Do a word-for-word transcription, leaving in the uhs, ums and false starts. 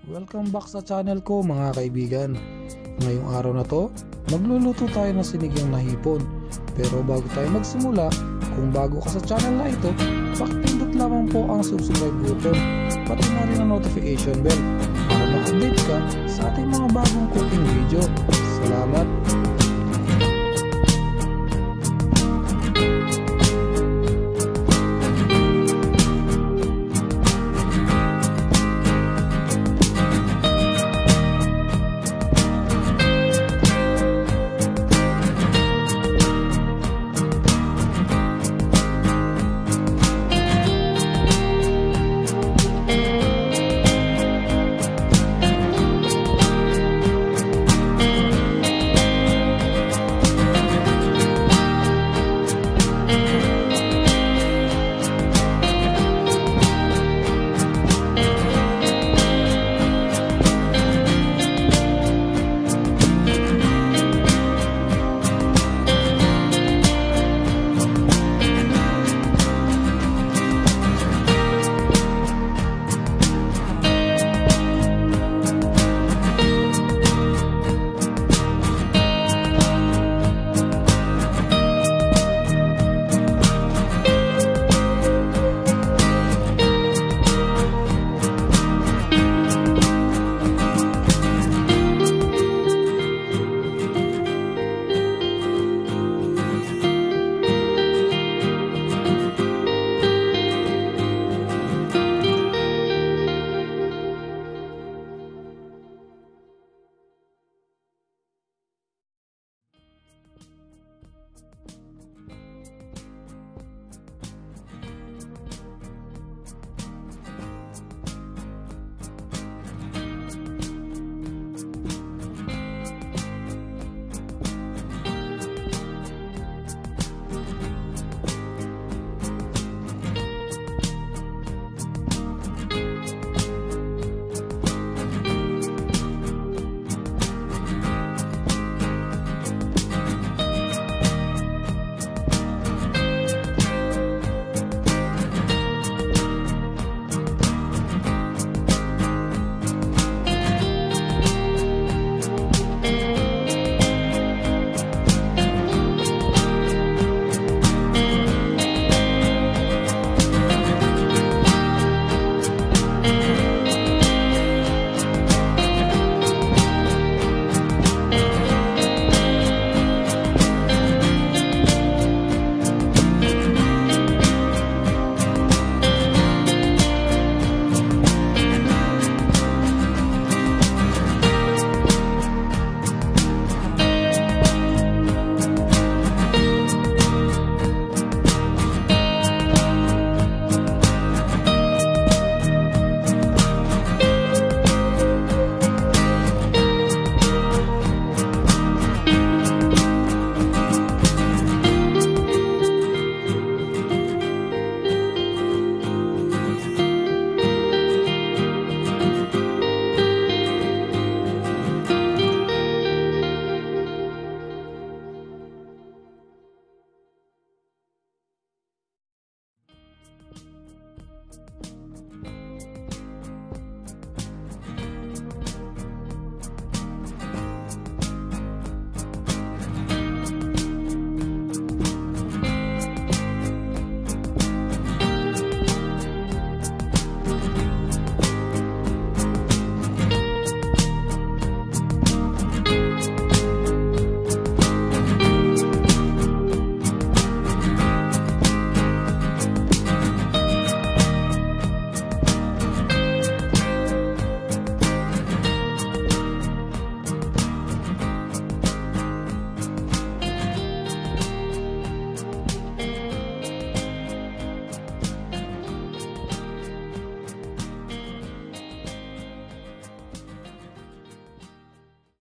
Welcome back sa channel ko mga kaibigan. Ngayong araw na to, magluluto tayo ng sinigang na hipon. Pero bago tayo magsimula, kung bago ka sa channel na ito, pakipindot lamang po ang subscribe button, pati na rin ang notification bell para ma-update ka sa ating mga bagong cooking video. Salamat!